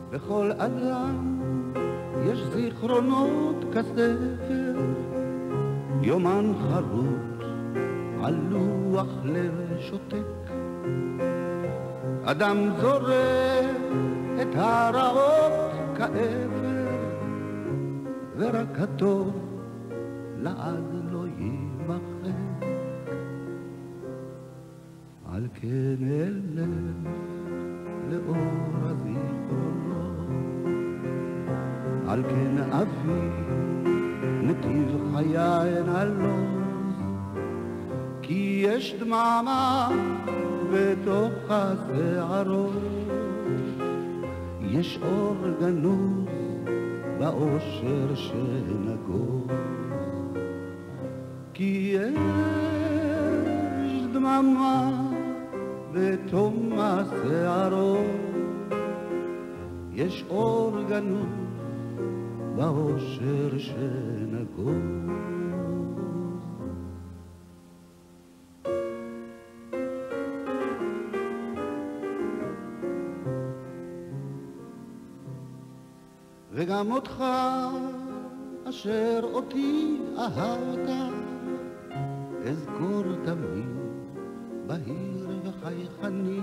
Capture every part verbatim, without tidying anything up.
בכל אדם יש זיכרונות כספר, יומן חרוט על לוח לב שותק. אדם זורק את הרעות כאפר, ורק הטוב לעד לא יימחק. על כן אלך לאור הזיכרונות, על כן אבי נתיב חיי נעלוז, כי יש דממה בתוך השערות, יש אור גנוז באושר שנגוז, כי יש דממה בתום השערות, יש אור גנוז באושר שנגוז. וגם אותך אשר אותי אהבת אזכור תמיד בהיר וחייכני,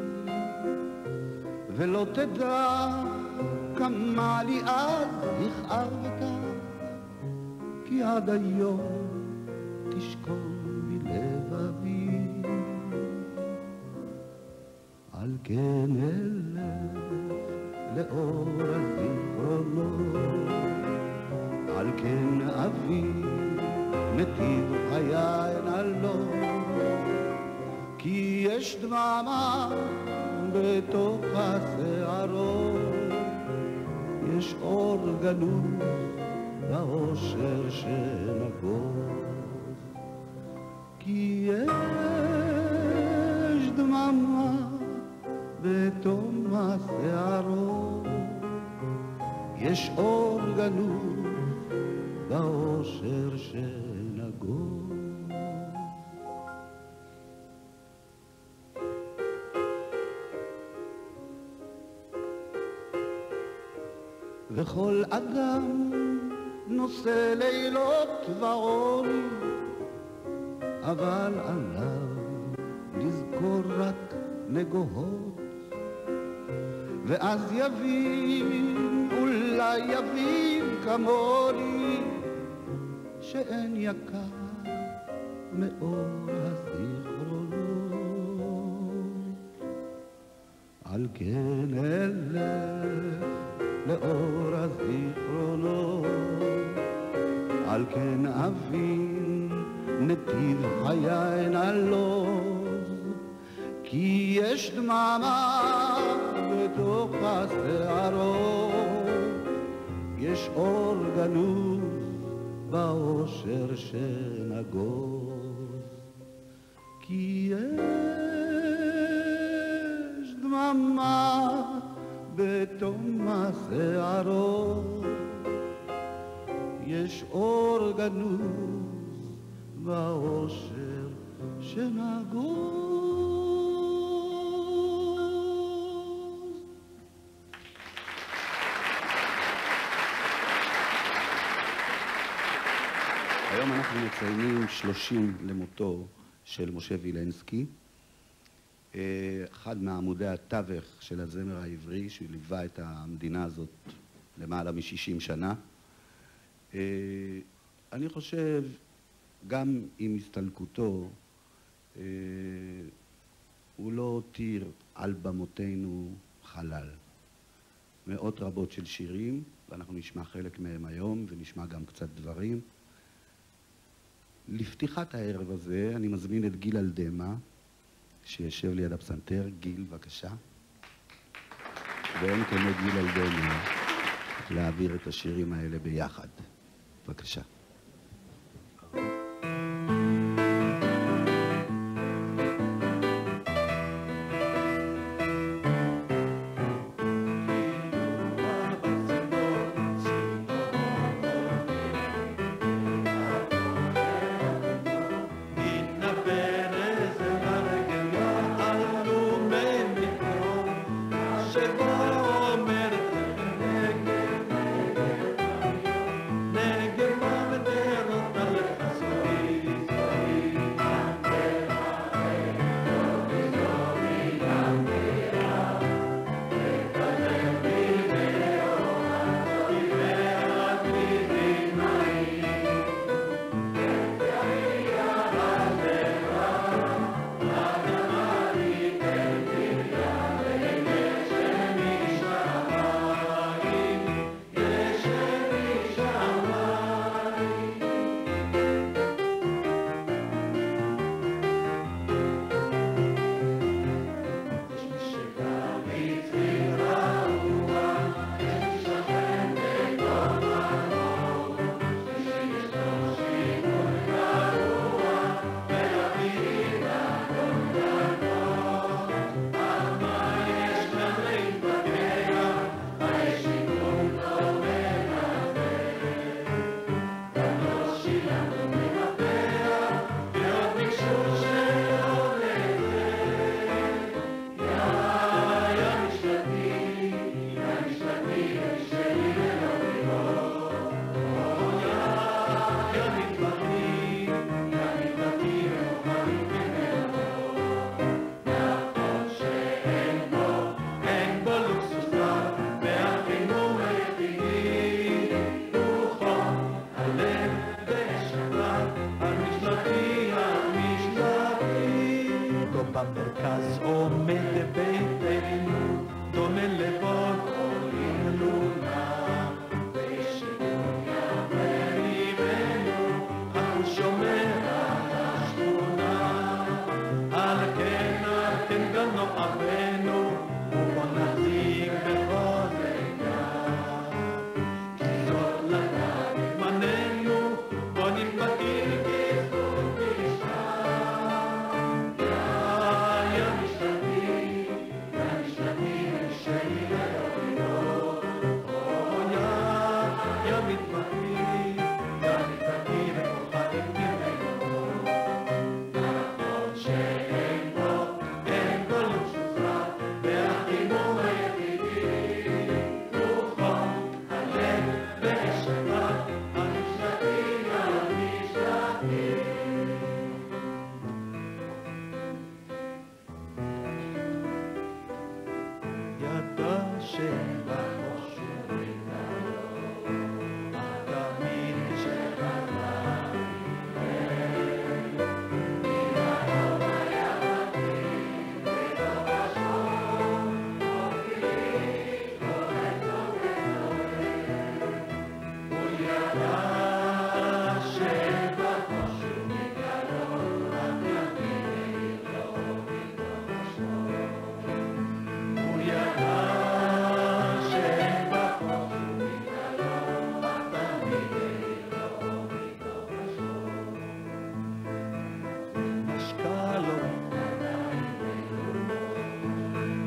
ולא תדע כמה לי אז הכאבת, כי עד היום תשכון בלבבי. על כן אלך לאור הזיכרונות, על כן אבי נתיב חיי נעלוז, כי יש דממה בתוך השערות, יש אור גנוז באושר שנגוז, כי יש דממה בתום השערות, יש אור גנוז באושר שנגוז. וכל אדם נושא לילות ועוני, אבל עליו לזכור רק נגוהות, ואז יבין, אולי יבין כמוני, שאין יקר מאור הזיכרונות. על כן אלך לאור הזיכרונות, על כן אבין נתיב חיי נעלוז, כי יש דממה בתוך השערות, יש אור גנוז באושר שנגוז, כי יש דממה בתום השערות, יש אור גנוז באושר שנגוז. היום אנחנו מציינים שלושים למותו של משה וילנסקי, אחד מעמודי התווך של הזמר העברי, שליווה את המדינה הזאת למעלה מ-שישים שנה. אני חושב, גם עם הסתלקותו, הוא לא הותיר על במותינו חלל. מאות רבות של שירים, ואנחנו נשמע חלק מהם היום, ונשמע גם קצת דברים. לפתיחת הערב הזה אני מזמין את גיל אלדמה, שישב ליד הפסנתר. גיל, בבקשה. ואין כמו גיל אלדמה להעביר את השירים האלה ביחד. בבקשה. שבו אומרת שבחוש ובקרוב, אך תמיד כשחזר ילד, מלחום היה מתאים בתוך השחור, אופי קורא קורא קורא, הוא ידע שבחוש ובקרוב, אך תמיד לא בתוך השחור, הוא ידע שבחוש ובקרוב, אך תמיד לא בתוך השחור, נשקע לו עדיין בלבו,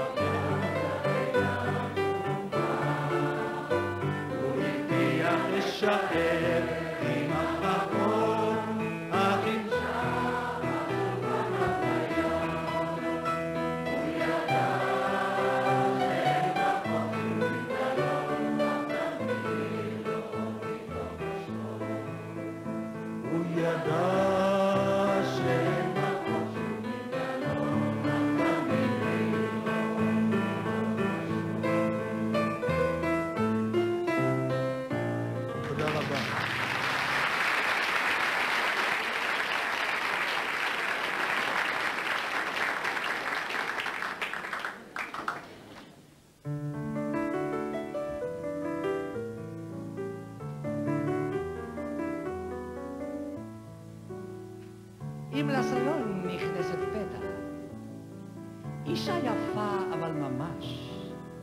הוא הבטיח לשער עם החכות, אך אם שם השולחנות היום, הוא ידע שבחוש ובקרוב, אך תמיד לא בתוך השחור, הוא ידע שבחוש ובקרוב, אך תמיד לא תודה רבה. אם לסלון נכנסת פתע, אישה יפה אבל ממש,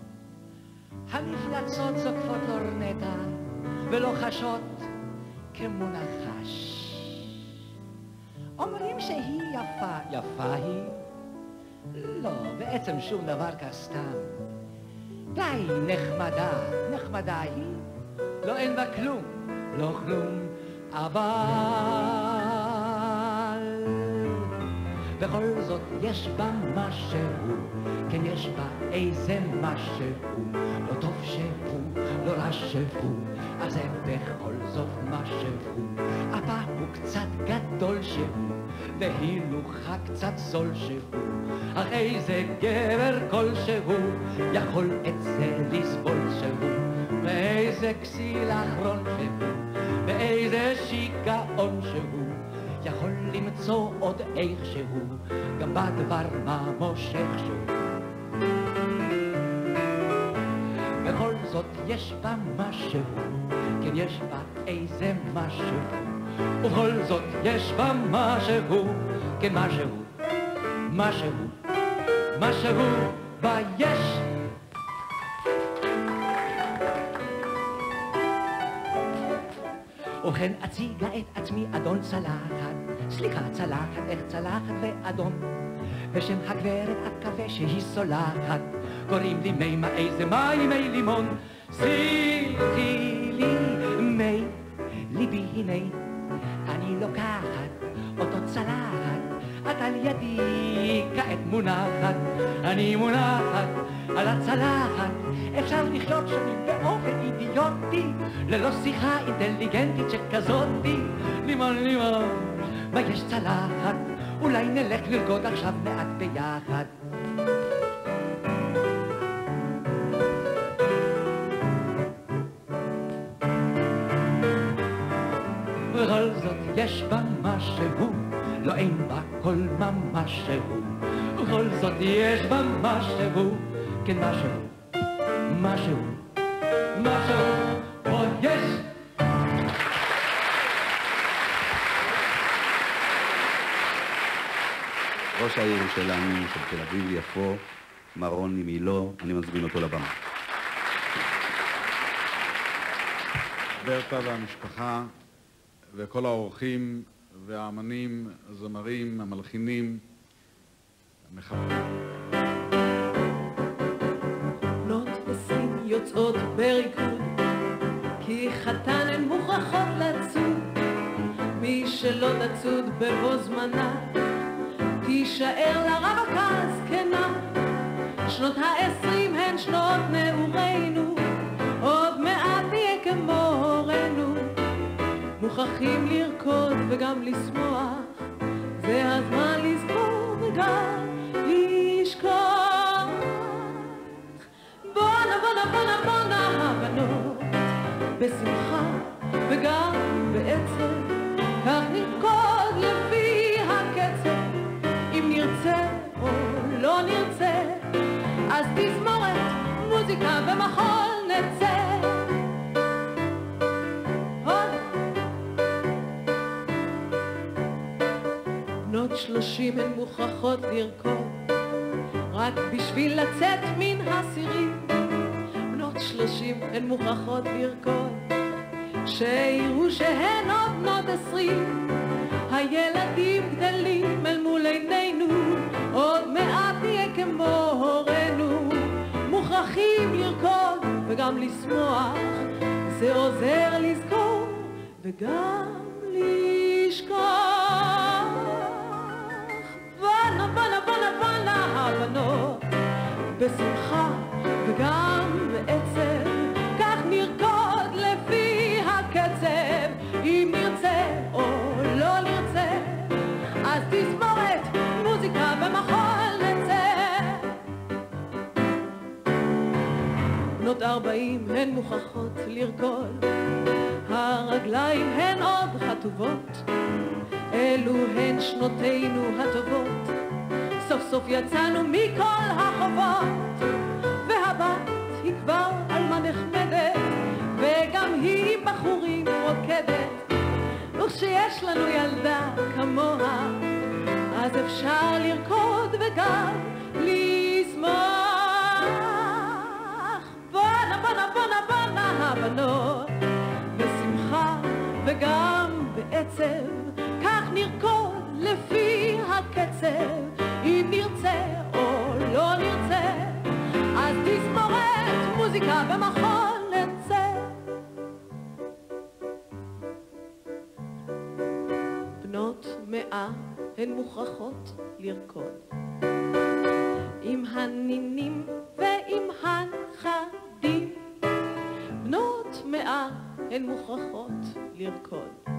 המפלצות זוקפות לורנטה ולוחשות כמו נחש. אומרים שהיא יפה, יפה היא? לא, בעצם שום דבר כסתם. די נחמדה, נחמדה היא? לא, אין בה כלום, לא כלום, אבל בכל זאת יש בה משהו, כן יש בה איזה משהו, לא טוב שהוא, לא רע שהוא, אז זה בכל זאת משהו. אבא הוא קצת גדול שהוא, והילוכה קצת זול שהוא, אך איזה גבר כלשהו יכול את זה לסבול שהוא, ואיזה כסיל אחרון שהוא, ואיזה שיגעון שהוא, יכול למצוא עוד איכשהו, גם בדבר מה מושך שהוא. בכל זאת יש בה משהו, כן יש בה איזה משהו, ובכל זאת יש בה משהו, כן משהו, משהו, משהו בה יש. ובכן אציגה את עצמי אדון צלחת, סליחה צלחת, איך צלחת ואדון, בשם הגברת אקווה שהיא סולחת, קוראים לי מי מה איזה מים לימון, שיחי לי מי ליבי הנה, אני לוקחת אותו צלחת, את על ידי כעת מונחת, אני מונחת על הצלחת, אפשר לחיות שונים באופן אידיוטי, ללא שיחה אינטליגנטית שכזאתי. לימון לימון, מה יש צלחת? אולי נלך לרקוד עכשיו מעט ביחד. בכל זאת יש בה משהו, לא אין בה כל משהו, בכל זאת יש בה משהו, כן משהו, משהו, משהו, עוד יש. ראש העיר שלנו, של תל אביב יפו, מר רוני מילו, אני מזמין אותו לבמה. ברטה והמשפחה וכל האורחים והאמנים, הזמרים, המלחינים, המחברים. בנות וסין יוצאות בריקוד, כי חתן הן מוכרחות לצוד, מי שלא תצוד בבו זמנה, תישאר לרווקה זקנה. שנות העשרים הן שנות נעורינו, עוד מעט נהיה כמו הורינו, מוכרחים לרקוד וגם לשמוח, זה הזמן לזכור וגם לשכוח. בוא בשמחה וגם בעצם, כך נרקוד לפי הקצב, אם נרצה או לא נרצה, אז תזמורת, מוזיקה ומחול נצא. בנות שלושים הן מוכרחות לרקוד, רק בשביל לצאת מן הסירים. בנות שלושים הן מוכרחות לרקוד, שיראו שהן עוד בנות עשרים. הילדים גדלים אל מול עינינו, עוד מעט נהיה כמו הורינו. מוכרחים לרקוד וגם לשמוח, זה עוזר לזכור וגם לשכוח. בנה בנה בנה בנה הבנות, בשמחה וגם בעצב, כך נרקוד לפי הקצב, אם נרצה או לא נרצה, אז תזמורת, מוזיקה ומחול נצא. בנות ארבעים הן מוכרחות לרקוד, הרגליים הן עוד חטובות, אלו הן שנותינו הטובות, סוף סוף יצאנו מכל החובות. והבת היא כבר אלמה נחמדת, וגם היא בחורים רוקדת, וכשיש לנו ילדה כמוה, אז אפשר לרקוד וגם לשמוח. בנה בנה בנה בנה הבנות, בשמחה וגם בעצב, כך נרקוד לפי הקצב, אם נרצה או לא נרצה, אז תזמורת, מוזיקה ומחול נצא. בנות מאה הן מוכרחות לרקוד, עם הנינים ועם הנכדים. בנות מאה הן מוכרחות לרקוד,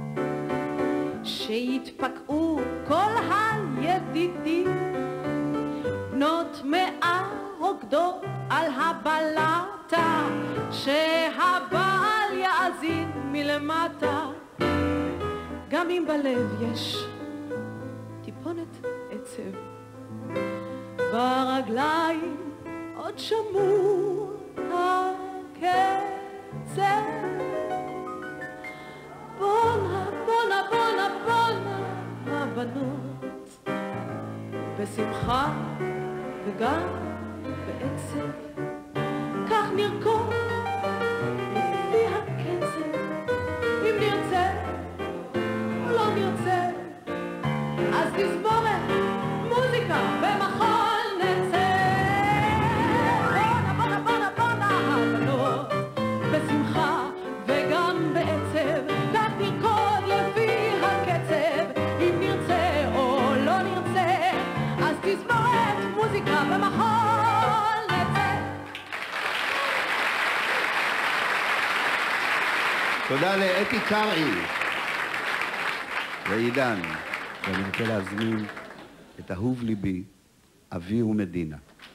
שיתפקעו כל הידידים. בנות מאה רוקדות על הבלטה, שהבעל יאזין מלמטה. גם אם בלב יש טיפונת עצב, ברגליים עוד שמור הקצב. בונה בונה בונה בונה הבנות, בשמחה וגם בעצב, כך נרקוד לפי הקצב, אם נרצה או לא נרצה, אז תזמורת, מוזיקה ומחול נצא. בונה בונה בונה בונה הבנות, בשמחה וגם בעצב, כך נרקוד לפי הקצב, אם נרצה או לא נרצה, אז תזמורת, מוזיקה ומחול נצא. תודה לאתי קרעי ועידן. ואני רוצה להזמין את אהוב ליבי, אבי ומדינה.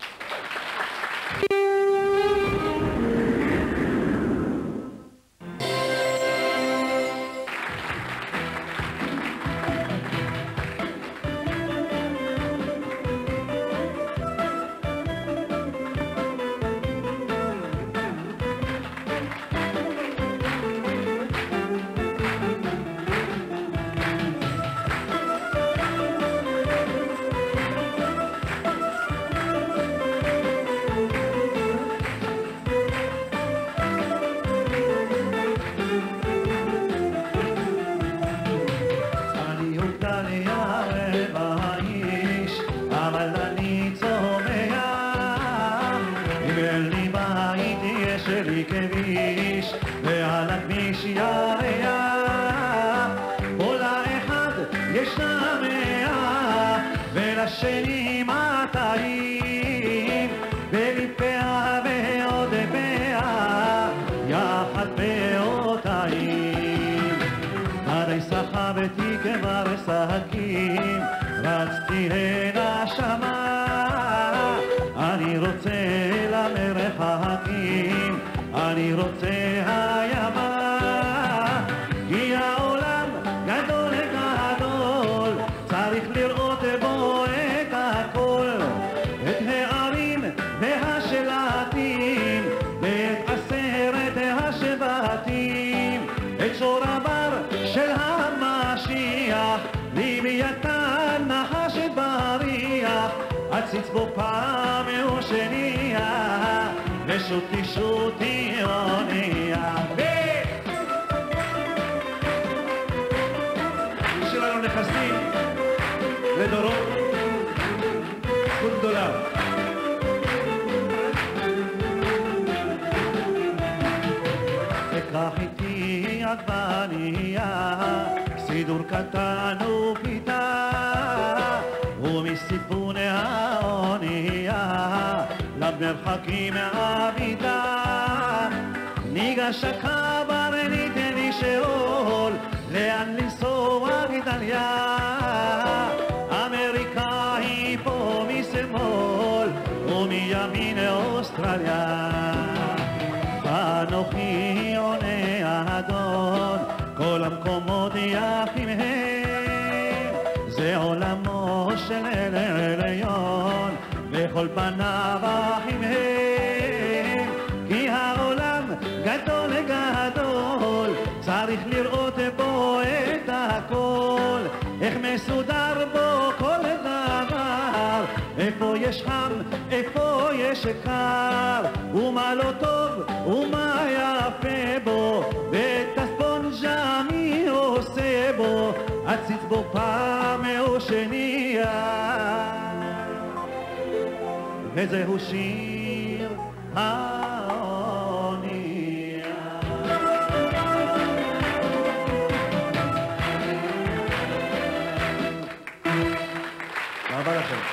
השני מאתיים, בליפיה ועוד פיה, יחד באותיים. עדי סחבתי כבר שקים, רצתי הנה שמה, אני רוצה למרחקים, אני רוצה הימה. בו פעם הוא שנייה, ושוטי שוטי אונייה. השאיר לנו נכסים לדורות, זכות גדולה. אקח איתי עגבנייה, סידור קטן ופיתה, ומסיפוני האונייה למרחקים מהביתה. ניגש הקברניט לשאול לאן לנסוע גדליה, אמריקאי פה משמאל ומימין אוסטרליה. אנוכי עונה האדון, כל המקומות יפים הם, זה עולמו של עליון, וכל פניו אחים הם. כי העולם גדול גדול, צריך לראות בו את הכל, איך מסודר בו כל דבר, איפה יש חם, איפה יש קר, ומה לא טוב ומה יפה בו, ואת הספונג'ה מי עושה בו, עציץ בו פעם או שנייה. וזהו שיר האונייה. תודה לכם.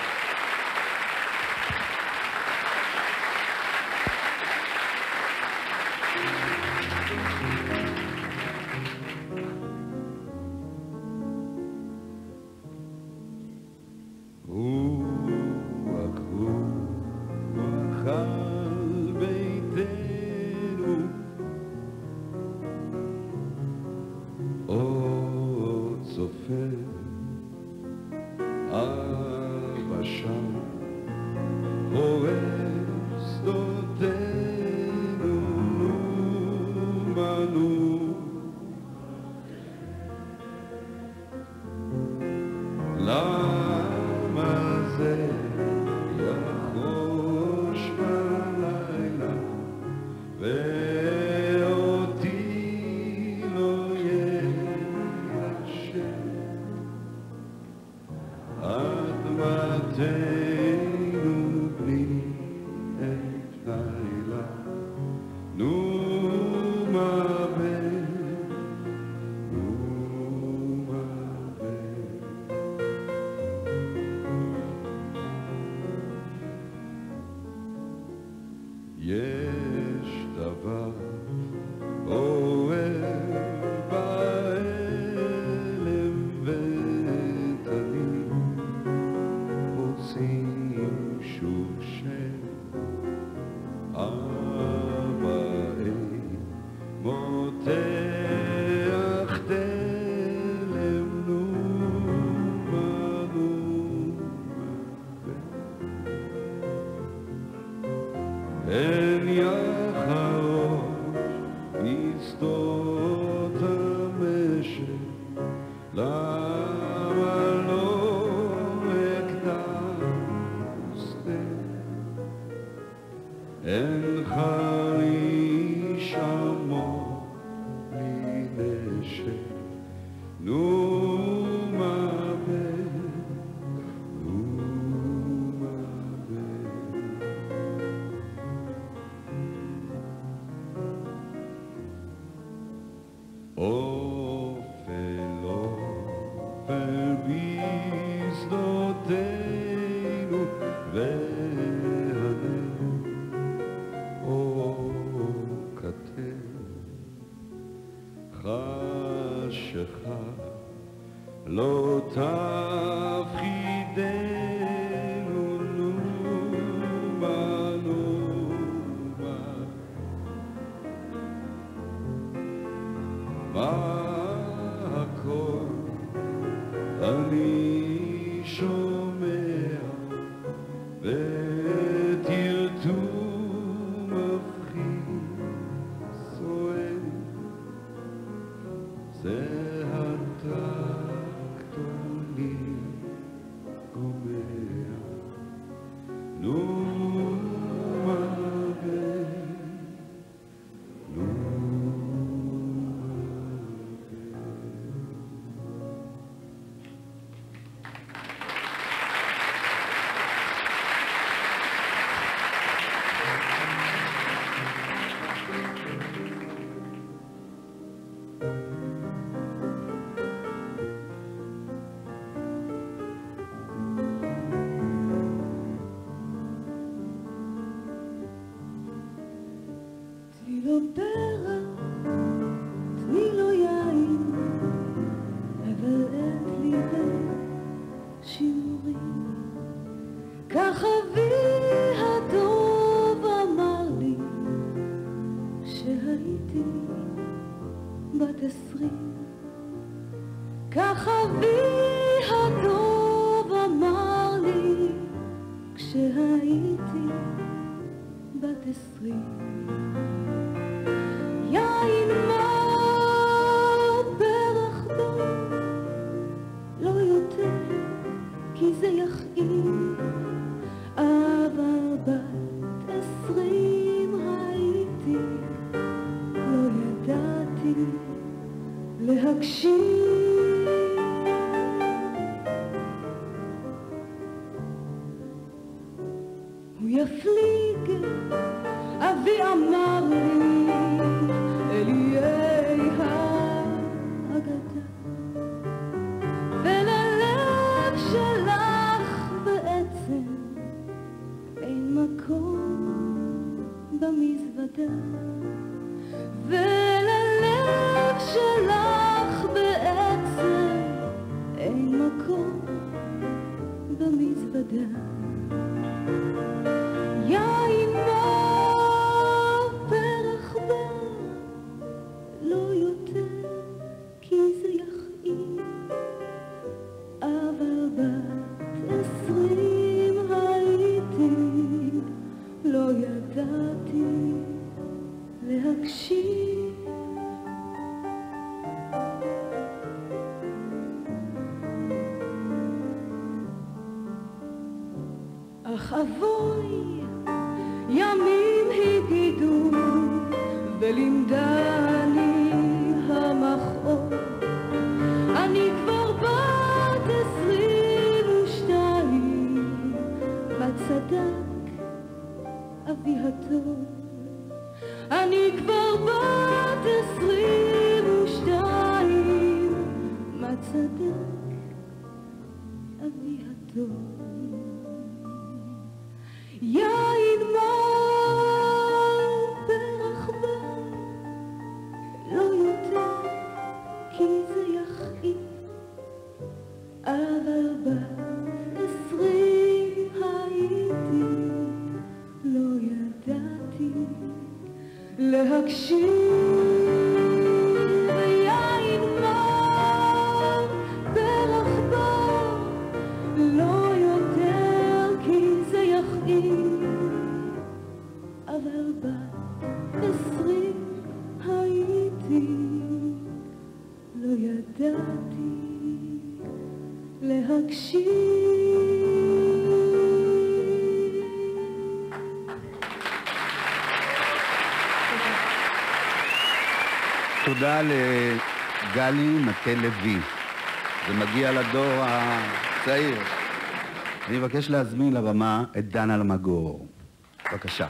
לו פרח, תני לו יין, אבל את ליבי שימורים. כך אבי הטוב אמר לי כשהייתי בת עשרים. כך אבי הטוב אמר לי כשהייתי בת עשרים. יין מר פרח בו, לא יותר כי זה יכאיב, אבל בת עשרים הייתי, לא ידעתי להקשיב. הוא יפליג, אבי אמר לי, אל איי האגדה, וללב שלך בעצם אין מקום במזוודה, וללב שלך בעצם אין מקום במזוודה. יין מר פרח בא, לא יותר כי זה יכאיב, אבל בת עשרים הייתי, לא ידעתי להקשיב. אך אבוי ימים הגידו ולימדני המכאוב, אני כבר בת עשרים ושתיים, בצדק אבי הטוב. אני כבר בת עשרים ושתיים, בצדק אבי הטוב. יין מר פרח בא, לא יותר כי זה יכאיב, אבל בת עשרים הייתי, לא ידעתי להקשיב. יין מר פרח בא, לא יותר כי זה יכאיב, אבל בת עשרים הייתי, לא ידעתי להקשיב. תודה לגלי מטה לוי. זה מגיע לדור הצעיר. אני מבקש להזמין לבמה את דן אלמגור. בבקשה.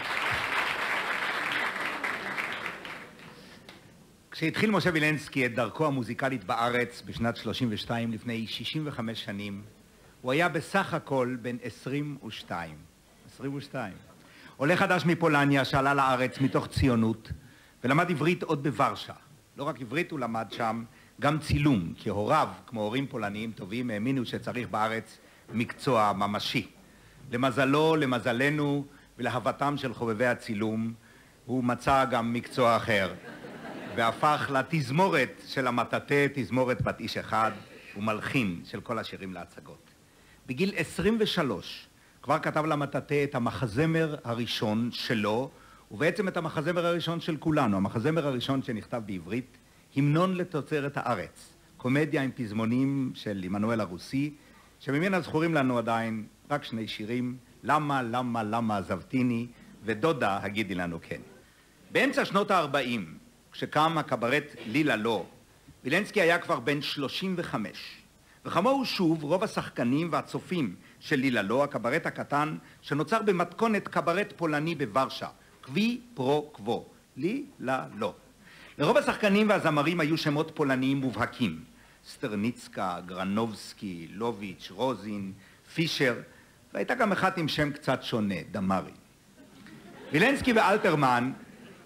כשהתחיל משה וילנסקי את דרכו המוזיקלית בארץ בשנת שלושים ושתיים, לפני שישים וחמש שנים, הוא היה בסך הכל בן עשרים ושתיים. עשרים ושתיים. עולה חדש מפולניה שעלה לארץ מתוך ציונות, ולמד עברית עוד בוורשה. לא רק עברית הוא למד שם, גם צילום, כי הוריו, כמו הורים פולניים טובים, האמינו שצריך בארץ מקצוע ממשי. למזלו, למזלנו ולהבתם של חובבי הצילום, הוא מצא גם מקצוע אחר, והפך לתזמורת של המטאטא, תזמורת בת איש אחד, ומלחין של כל השירים להצגות. בגיל עשרים ושלוש כבר כתב למטאטא את המחזמר הראשון שלו, ובעצם את המחזמר הראשון של כולנו, המחזמר הראשון שנכתב בעברית, המנון לתוצרת הארץ, קומדיה עם פזמונים של עמנואל הרוסי, שממנה זכורים לנו עדיין רק שני שירים, למה, למה, למה עזבתיני, ודודה הגידי לנו כן. באמצע שנות ה-ארבעים, כשקם הקברט לילה לא, וילנסקי היה כבר בן שלושים וחמש, וכמוהו שוב רוב השחקנים והצופים של לילה לא, הקברט הקטן שנוצר במתכונת קברט פולני בוורשה, קווי פרו קוו, לילה לא. לרוב השחקנים והזמרים היו שמות פולניים מובהקים, סטרניצקה, גרנובסקי, לוביץ', רוזין, פישר, והייתה גם אחת עם שם קצת שונה, דמרי. וילנסקי ואלתרמן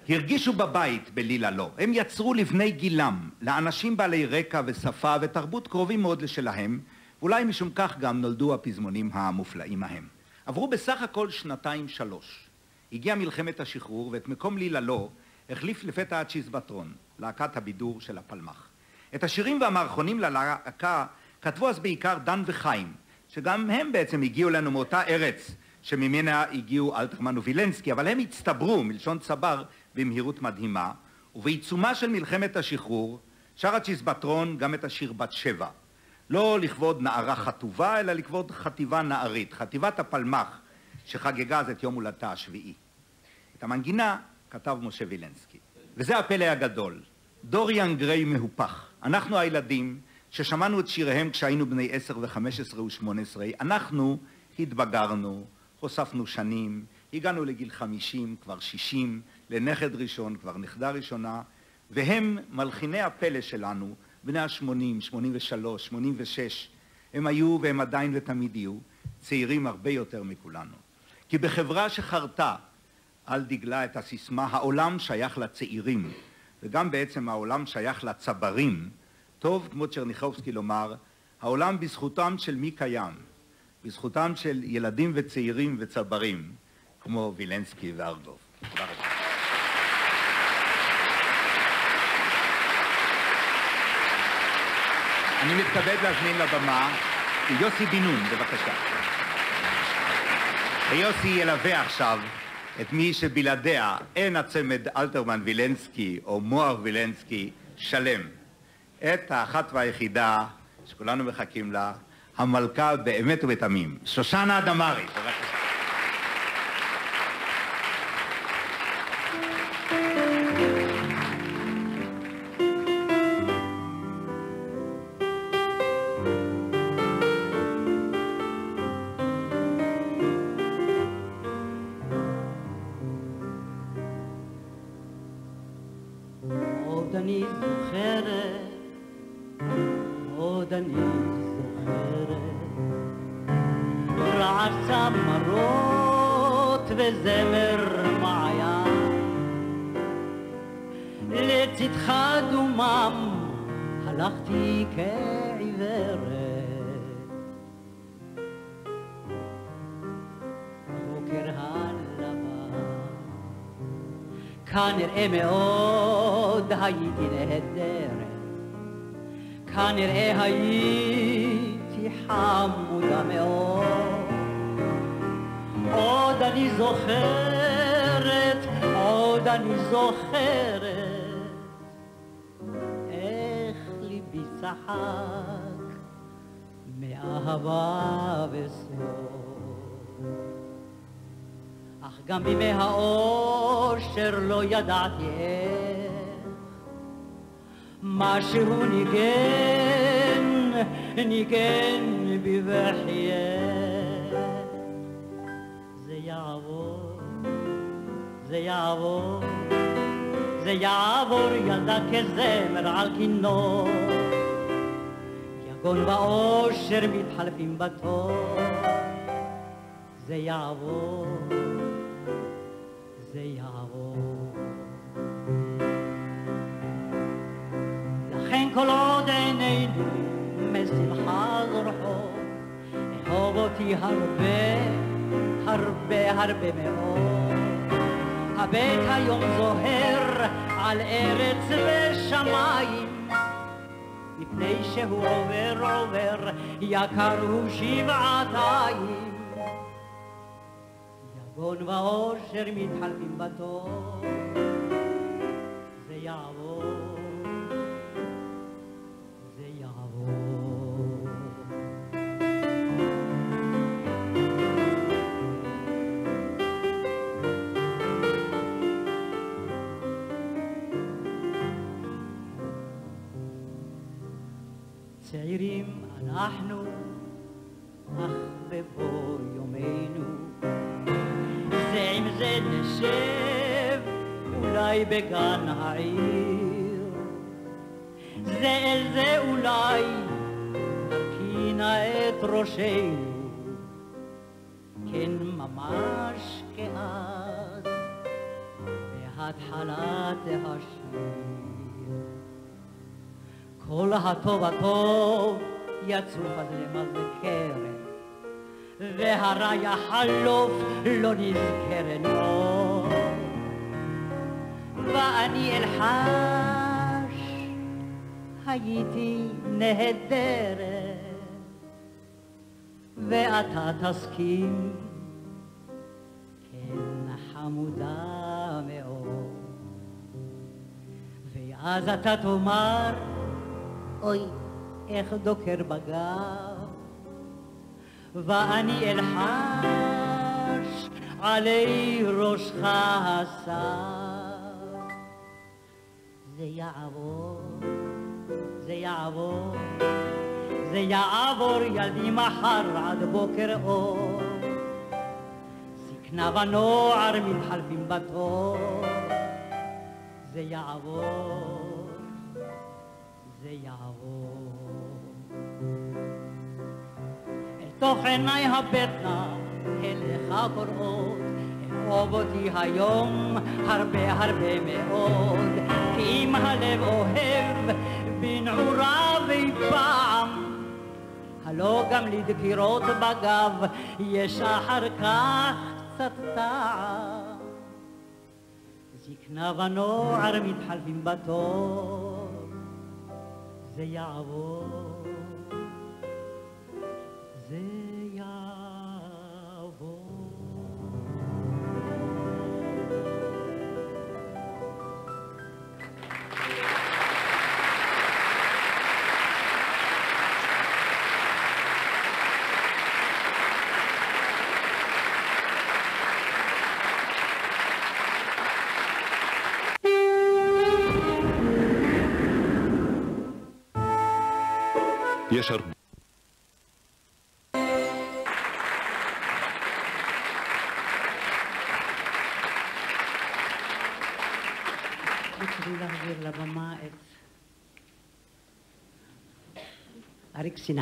הרגישו בבית בלילה לא. הם יצרו לבני גילם, לאנשים בעלי רקע ושפה ותרבות קרובים מאוד לשלהם, ואולי משום כך גם נולדו הפזמונים המופלאים ההם. עברו בסך הכל שנתיים שלוש. הגיעה מלחמת השחרור, ואת מקום לילה לא החליף לפתע הצ'יזבטרון, להקת הבידור של הפלמ"ח. את השירים והמערכונים ללהקה כתבו אז בעיקר דן וחיים, שגם הם בעצם הגיעו לנו מאותה ארץ שממנה הגיעו אלתרמן ווילנסקי, אבל הם הצטברו מלשון צבר במהירות מדהימה, ובעיצומה של מלחמת השחרור שר הצ'יזבטרון גם את השיר בת שבע. לא לכבוד נערה חטובה, אלא לכבוד חטיבה נערית, חטיבת הפלמ"ח, שחגגה אז את יום הולדתה השביעי. את המנגינה כתב משה וילנסקי. וזה הפלא הגדול. דוריאן גריי מהופך. אנחנו הילדים ששמענו את שיריהם כשהיינו בני עשר וחמש עשרה ושמונה עשרה, אנחנו התבגרנו, חושפנו שנים, הגענו לגיל חמישים, כבר שישים, לנכד ראשון, כבר נכדה ראשונה, והם מלחיני הפלא שלנו, בני ה-שמונים, שמונים ושלוש, שמונים ושש, הם היו והם עדיין ותמיד יהיו, צעירים הרבה יותר מכולנו. כי בחברה שחרתה על דגלה את הסיסמה, העולם שייך לצעירים, וגם בעצם העולם שייך לצברים, טוב, כמו צ'רניחובסקי לומר, העולם בזכותם של מי קיים, בזכותם של ילדים וצעירים וצברים, כמו וילנסקי וארגוב. תודה רבה. אני מתכבד להזמין לבמה יוסי בן נון, בבקשה. ויוסי ילווה עכשיו את מי שבלעדיה אין הצמד אלתרמן וילנסקי או מוהר וילנסקי שלם. את האחת והיחידה שכולנו מחכים לה, המלכה באמת ובתמים, שושנה דמארי. בבקשה. עוד אני זוכרת, עוד אני זוכרת, רעש צמרות וזמר מעיין, לצדך דומם הלכתי כעיוורת, בוקר הלבן, כנראה מאוד הייתי נהדרת, כנראה הייתי חמודה מאוד. עוד אני זוכרת, עוד אני זוכרת, איך ליבי צחק מאהבה וסוף. אך גם בימי האושר לא ידעתי איך, משהו ניגן, ניגן בי וחייך. זה יעבור, זה יעבור, זה יעבור ילדה כזמר על כינור, יגון ואושר מתחלפים בתור. זה יעבור, זה יעבור. לכן כל עוד עינינו משמחה זורחות, אהוב אותי הרבה, הרבה הרבה מאוד. הבית היום זוהר על ארץ ושמיים, מפני שהוא עובר עובר, יקר הוא שבעתיים. יגון ואושר מתחלפים בתור. זה יעבור, זה יעבור. צעירים אנחנו, אך בבוא יומנו זה עם זה נשב אולי בגן העיר, זה אל זה אולי נרכינה את ראשנו, כן ממש כאז התחלת השיר. כל הטוב הטוב יצוף אז למזכרת, והרע יחלוף לא נזכרן עוד. ואני אלחש הייתי נהדרת, ואתה תסכים כן חמודה מאוד. ואז אתה תאמר אוי איך דוקר בגב, ואני אלחש עלי ראשך הסף. זה יעבור, זה יעבור, זה יעבור ילדי מחר עד בוקר אור. זקנה ונוער מתחלפים בתור, זה יעבור, זה יעבור. אל תוך עיניי הבטח אליך קוראות, אהוב אותי היום הרבה הרבה מאוד, כי אם הלב אוהב בנעוריו אי פעם, הלא גם לדקירות בגב יש אחר כך קצת טעם. זקנה ונוער מתחלפים בתור, זה יעבור, זה יעבור. יש הרבה. רציתי להעביר לבמה את אריק סיני.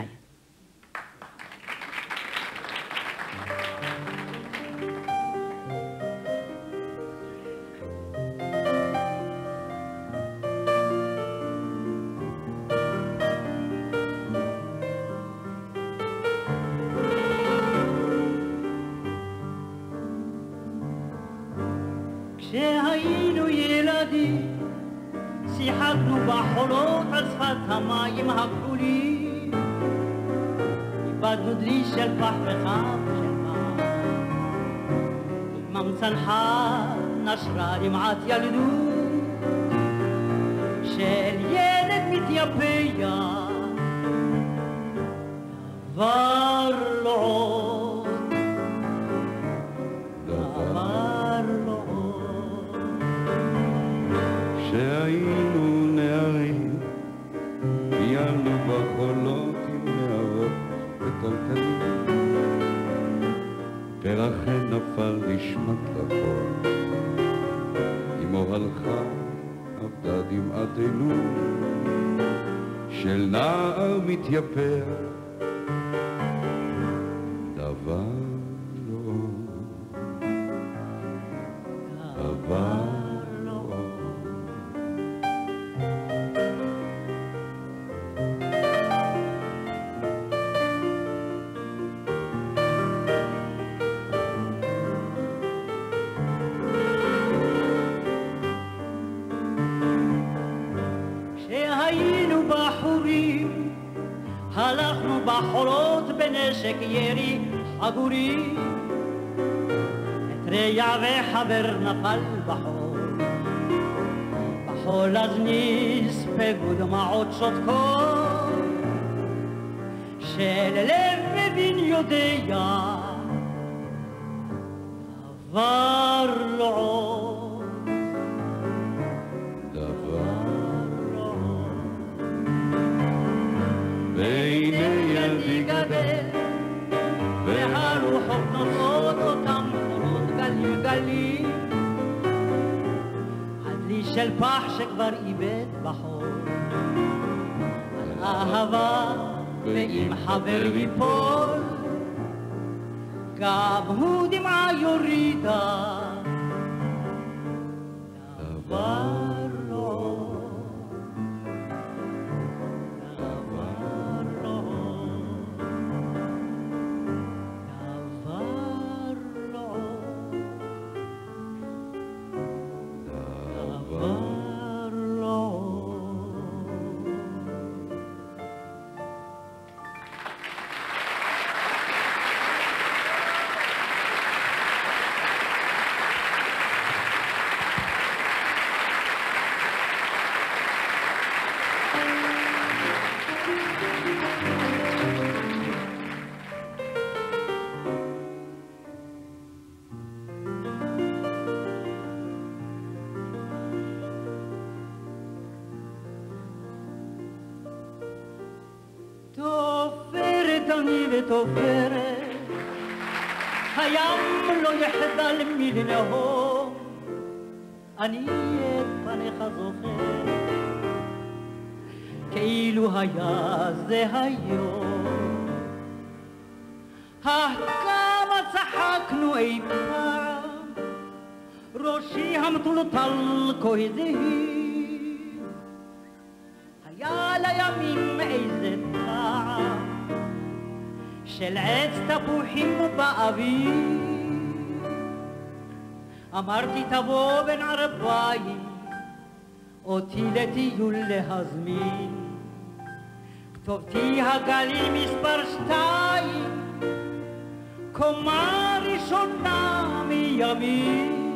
כשהיינו ילדים שיחקנו בחולות על שפת המים הכחולים, איבדנו דלי של פח וחף של מים, אמם צנחה נשרה דמעת ילדות של ילד מתייפח, דבר לא עוד, דבר לא עוד. כשהיינו נערים, טיילנו בחולות עם נערות וטלטלים, פרחן נפל נשמט לחול, אמו הלכה עבדה דמעתנו של נער מתייפח, דבר לא עוד, דבר הלכנו בחולות בנשק ירי חגורי, את ריה וחבר נפל בחול, בחול אז נספגו דמעות שותקות של לב מבין יודע, דבר לא עוד, דבר לא עוד. והנה ילדי גדל, והרוחות נושאות אותם חולות גלים גלים, הדלי של פח שכבר איבד בחול, על אהבה ואם חבר ייפול, גם הוא דמעה יורידה, כבר לא. תופרת אני ותופרת, הים לא יחדל מלנהור, אני את פניך זוכר, כאילו היה זה היום. כמה צחקנו אי פעם, ראשי המטולטל כה הזהיר, היה לימים איזה טעם של עץ תפוחים באוויר. אמרתי תבוא בין ערביים אותי לטיול להזמין, כתובתי הגלים מספר שתיים, קומה ראשונה מימין.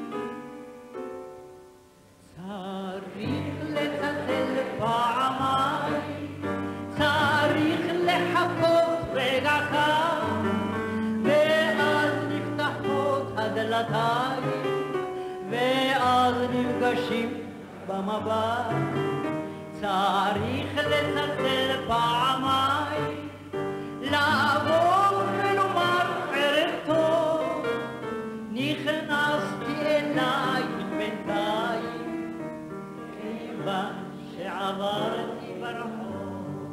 צריך לצלצל פעמיים, צריך לחכות רגע אחד, ואז נפתחות הדלתיים, ואז נפגשים במבט. צריך לצלצל פעמיים, לעבור ולומר ערב טוב, נכנסתי אלייך בינתיים, כיוון שעברתי ברחוב.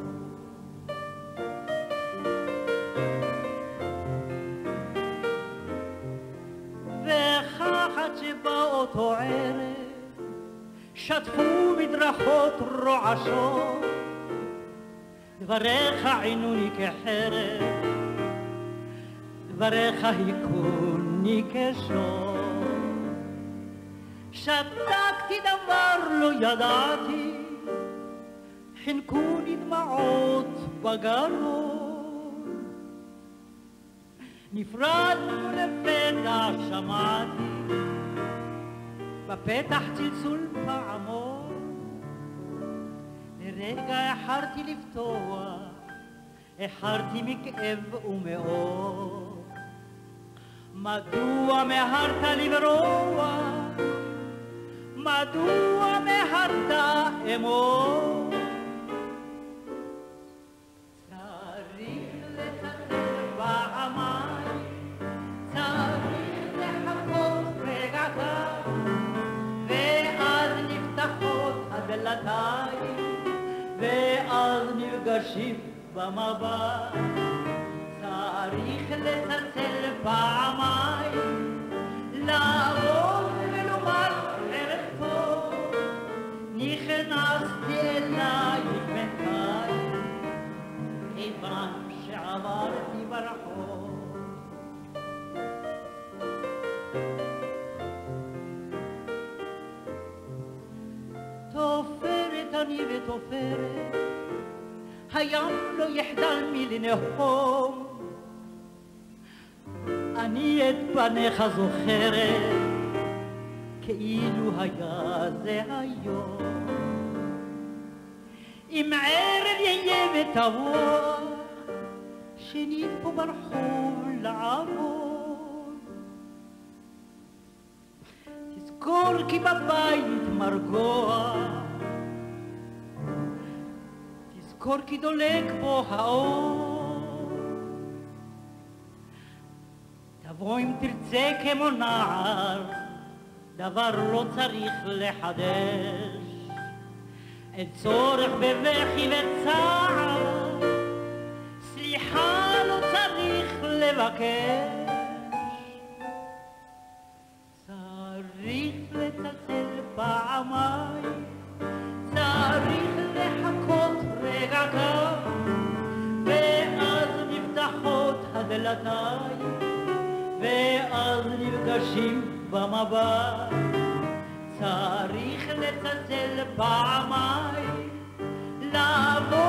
וכך עד שבאותו ערב שטפו מדרכות רועשות, דבריך עינוני כחרב, דבריך היכוני כשור. שתקתי דבר לא ידעתי, חנקוני דמעות בגרון. נפרדנו לפתע שמעתי, בפתח צלצול פעמון. לרגע החרתי לפתוח, החרתי מכאב ומאור. מדוע מהרת לברוח? מדוע מהרת אמור? צריך לצלצל פעמיים, צריך לחכות רגע אחד, ואז נפתחות הדלתיים, ואז נפגשים במבט. צריך לצלצל פעמיים, לעבור ולומר ערב טוב, נכנסתי אלייך בינתיים, כיוון שעברתי ברחוב. תופרת אני ותופרת, הים לא יחדל מלנהום, אני את פניך זוכרת, כאילו היה זה היום. אם ערב יהיה ותבוא, שנית פה ברחוב לעבור. תזכור כי בבית מרגוע, תזכור כי דולק בו האור. תבוא אם תרצה כמו נער, דבר לא צריך לחדש, אין צורך בבכי וצער, סליחה לא צריך לבקש. צריך לצלצל פעמיים, צריך לחכות רגע קר, ואז נפתחות הדלתיים, ואז נפגשים במבט. צריך לצלצל פעמיים, לבוא